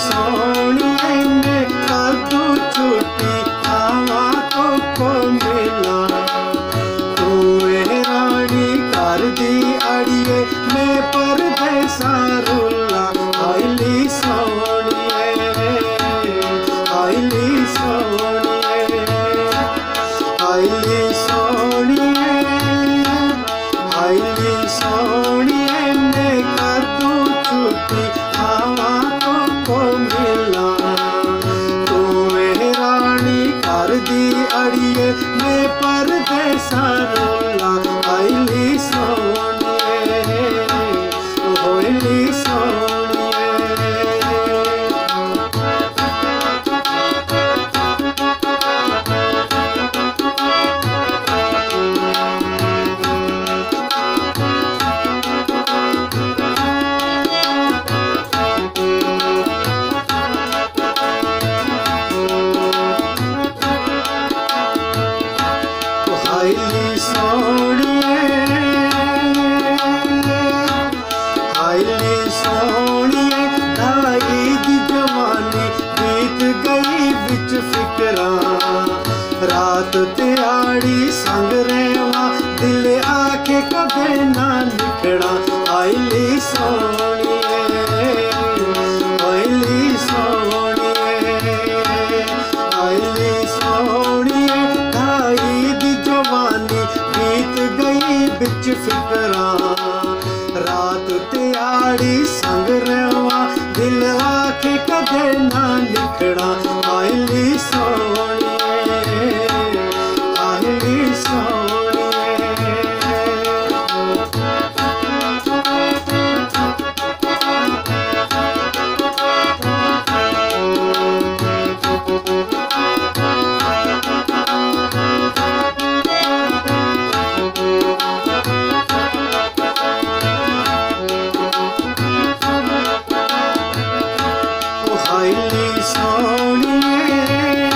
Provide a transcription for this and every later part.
सोनिए मैं कदू छुट्टी आवा को मिला तू रानी कर दी अड़िए मैं परदेसा रुला आईली सोनिए आईली सोनिए आईली सोनिए आईली सोनिए मैं कदू छुट्टी आवा को मिला तू रानी कर दी अड़िए मैं परदेसा रुला आईली सोनिए होइली सोनिए आईली सोनिए आईली सोनिए ढाई दी जवानी बीत गई बिच फिकरा रात त्याड़ी संग रेवा दिल आके कदे ना निकड़ा आईली सोनिए आईली सोनिए आईली सोनिए ढाई दी जवानी बीत गई बिच फिकरा रात त्याड़ी संग रेवा दिल आके कदे ना निकड़ा आईली सोनिए आईली सोनिए आईली सोनिए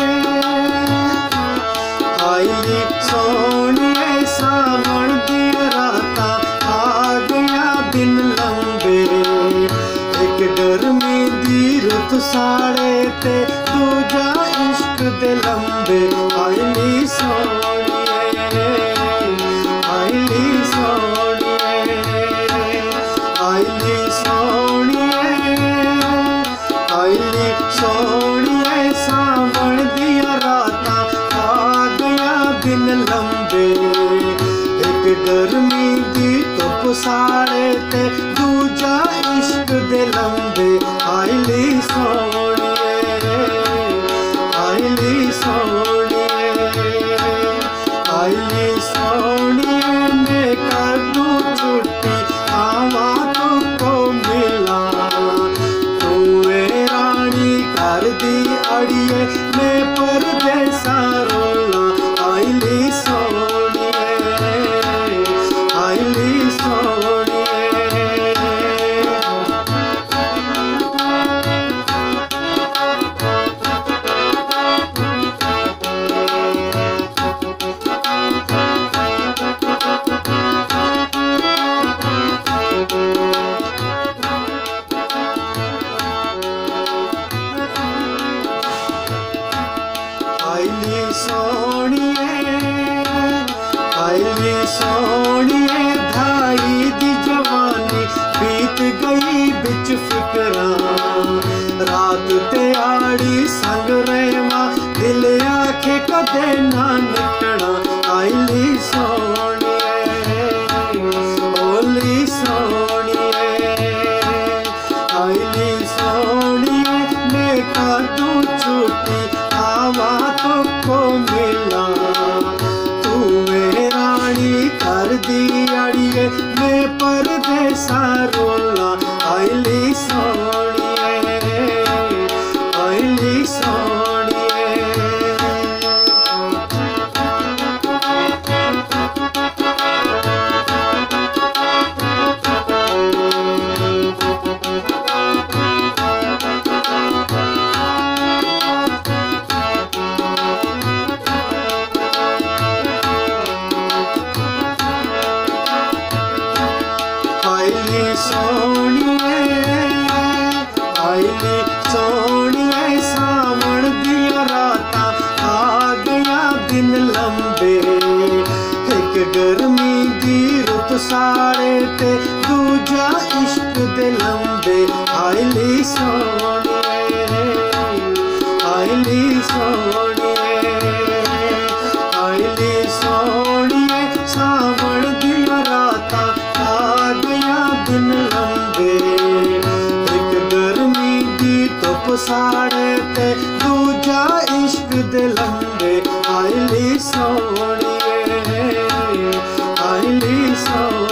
आईली सोनिए सावन दी राता आ गया दिन लंबे एक गर्मी दी रुत साड़े ते दूजा इश्क दे लंबे आईली सोनिए आईली सोनिए आईली सोनिए आईली सोनिए सावन दिया राता आ गया दिन लंबे एक गर्मी दी धुप साड़े ते दूजा इश्क दे लंबे आईली सोनिए आईली सोनिए आईली सोनिए मैं कदू छुट्टी आवा को मिला कर दी अड़िए मैं परदेसा रुला आईली सोनिए आईली सोनिए आईली सोनिए ढाई दी जवानी बीत गई बिच फिकरा रात त्याड़ी संग रेवा दिल आखे कदे ना निकड़ा आईली सोनिए ओली सोनिए आईली सोनिए मैं कदू छुट्टी आवा को मिला तू रानी कर दी अड़िए मैं परदेसा रुला आईली सोनिए आईली सोनिए आईली सोनिए सावण दिया रातां आ गया दिन लंबे एक गर्मी दी रुत साड़े ते दूजा इश्क दे लंबे आईली सोनिए आईली सोनिए आईली सोनिए सावण दिया रातां आ गया दिन लंबे एक गर्मी दी धुप साड़े ते दूजा इश्क दे लंबे आईली सोनिए आईली सोनिए।